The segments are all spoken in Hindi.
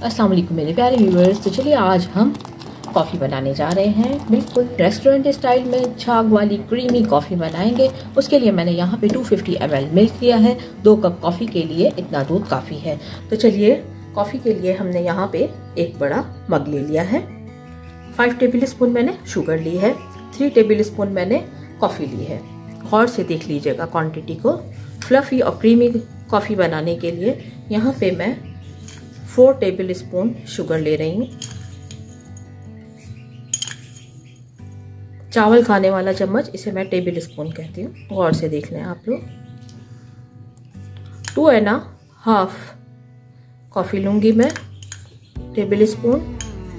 अस्सलाम वालेकुम मेरे प्यारे व्यूअर्स। तो चलिए आज हम कॉफ़ी बनाने जा रहे हैं, बिल्कुल रेस्टोरेंट स्टाइल में छाग वाली क्रीमी कॉफ़ी बनाएंगे। उसके लिए मैंने यहाँ पे 250 ml मिल्क लिया है। 2 कप कॉफ़ी के लिए इतना दूध काफ़ी है। तो चलिए कॉफ़ी के लिए हमने यहाँ पे एक बड़ा मग ले लिया है। 5 टेबल स्पून मैंने शुगर ली है। 3 टेबल स्पून मैंने कॉफ़ी ली है। गौर से देख लीजिएगा क्वांटिटी को। फ्लफ़ी और क्रीमी कॉफ़ी बनाने के लिए यहाँ पे मैं 4 टेबल स्पून शुगर ले रही हूँ। चावल खाने वाला चम्मच, इसे मैं टेबल स्पून कहती हूँ, गौर से देख लें आप लोग। 2.5 कॉफ़ी लूँगी मैं, टेबल स्पून।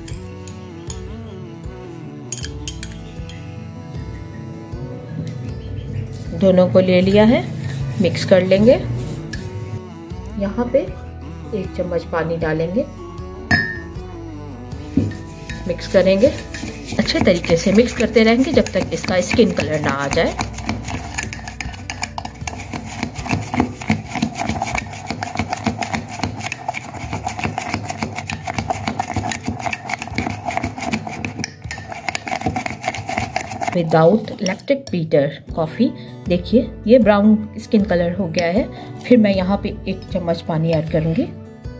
दोनों को ले लिया है, मिक्स कर लेंगे। यहाँ पे 1 चम्मच पानी डालेंगे, मिक्स करेंगे। अच्छे तरीके से मिक्स करते रहेंगे जब तक इसका स्किन कलर ना आ जाए। विदाउट इलेक्ट्रिक बीटर कॉफ़ी, देखिए ये ब्राउन स्किन कलर हो गया है। फिर मैं यहाँ पे 1 चम्मच पानी ऐड करूँगी।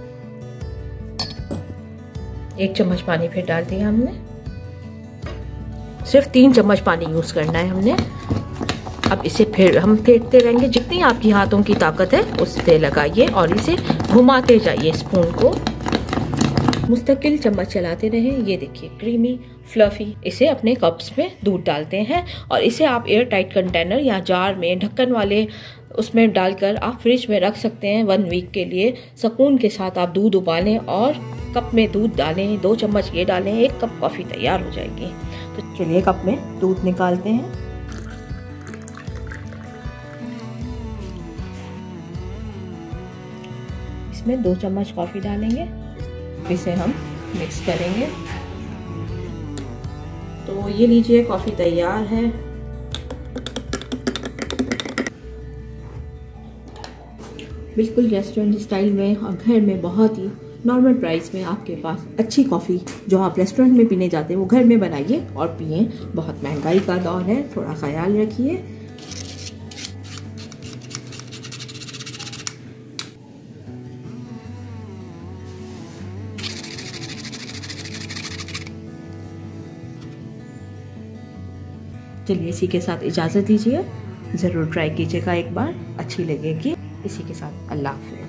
1 चम्मच पानी फिर डाल दिया हमने। सिर्फ 3 चम्मच पानी यूज़ करना है हमने। अब इसे फिर हम फेंटते रहेंगे। जितनी आपकी हाथों की ताकत है उससे लगाइए और इसे घुमाते जाइए स्पून को। मुस्तकिल चम्मच चलाते रहें। ये देखिए क्रीमी फ्लफी। इसे अपने कप्स में दूध डालते हैं और इसे आप एयर टाइट कंटेनर या जार में ढक्कन वाले उसमें डालकर आप फ्रिज में रख सकते हैं 1 वीक के लिए। सुकून के साथ आप दूध उबालें और कप में दूध डालें। 2 चम्मच ये डालें, 1 कप कॉफ़ी तैयार हो जाएगी। तो चलिए कप में दूध निकालते हैं। इसमें 2 चम्मच कॉफ़ी डालेंगे, इसे हम मिक्स करेंगे। तो ये लीजिए कॉफ़ी तैयार है। बिल्कुल रेस्टोरेंट स्टाइल में और घर में बहुत ही नॉर्मल प्राइस में आपके पास अच्छी कॉफ़ी जो आप रेस्टोरेंट में पीने जाते हैं वो घर में बनाइए और पिए। बहुत महंगाई का दौर है, थोड़ा ख्याल रखिए। चलिए इसी के साथ इजाज़त दीजिए। ज़रूर ट्राई कीजिएगा एक बार, अच्छी लगेगी। इसी के साथ अल्लाह हाफ़िज़।